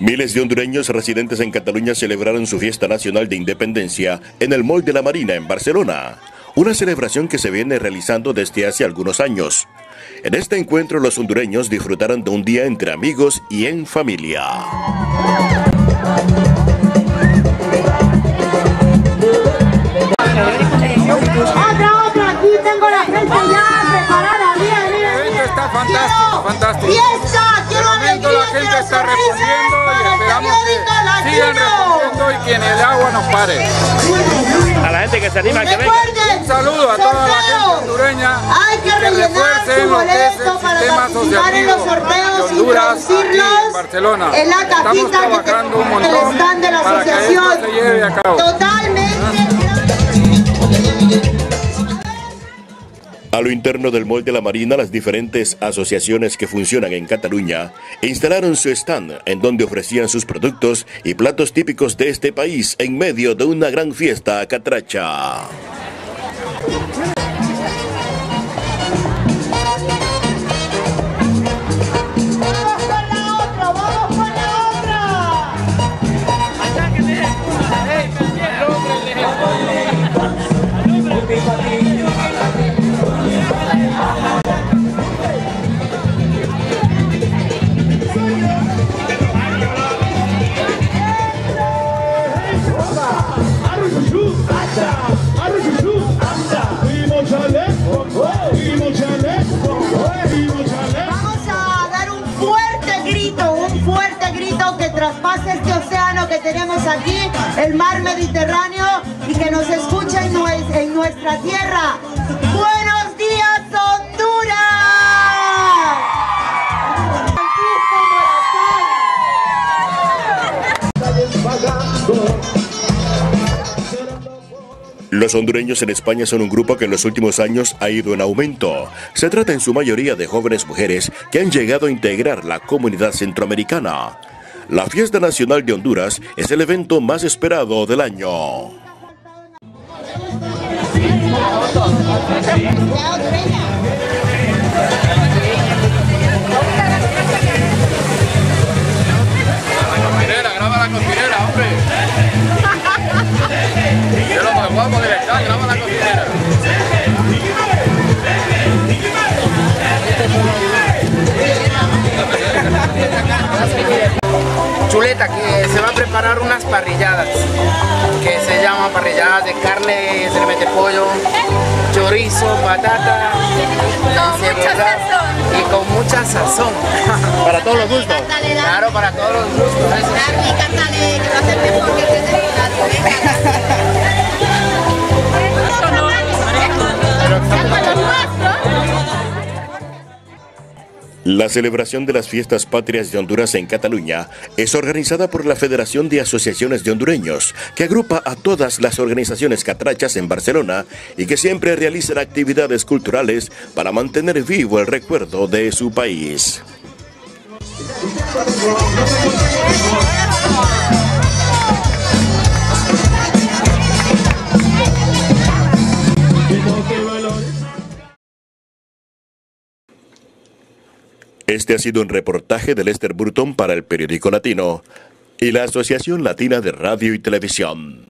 Miles de hondureños residentes en Cataluña celebraron su fiesta nacional de independencia en el Mall de la Marina en Barcelona, una celebración que se viene realizando desde hace algunos años. En este encuentro los hondureños disfrutaron de un día entre amigos y en familia. Otra, aquí tengo la gente ya preparada, miren. Esto está fantástico, fantástico. ¡Fiesta! ¡Quiero alegría! La gente está respondiendo y esperamos que sigan respondiendo y que en el agua nos pare. A la gente que se anima, que venga. Un saludo a toda la gente hondureña. Hay que rellenar su boleto para participar en los sorteos, introducirlos en Barcelona. En la cajita que trabajando un el montón stand de la para que asociación. esto se lleve a cabo. Totalmente. A lo interno del Mall de la Marina, las diferentes asociaciones que funcionan en Cataluña instalaron su stand en donde ofrecían sus productos y platos típicos de este país en medio de una gran fiesta catracha. Vamos a dar un fuerte grito que traspase este océano que tenemos aquí, el mar Mediterráneo, y que nos escuche en nuestra tierra. ¡Buenos días, Honduras! Los hondureños en España son un grupo que en los últimos años ha ido en aumento. Se trata en su mayoría de jóvenes mujeres que han llegado a integrar la comunidad centroamericana. La Fiesta Nacional de Honduras es el evento más esperado del año. Graba la cocinera, hombre. Yo lo más guapo del estado, graba la cocinera. Chuleta, que se va a preparar unas parrilladas, que se llaman parrilladas de carne, se le mete pollo, chorizo, patata, cebolla y con mucha sazón. Para todos los gustos. Claro, para todos los gustos. Eso sí. La celebración de las fiestas patrias de Honduras en Cataluña es organizada por la Federación de Asociaciones de Hondureños, que agrupa a todas las organizaciones catrachas en Barcelona y que siempre realizan actividades culturales para mantener vivo el recuerdo de su país. Este ha sido un reportaje de Lester Burton para el Periódico Latino y la Asociación Latina de Radio y Televisión.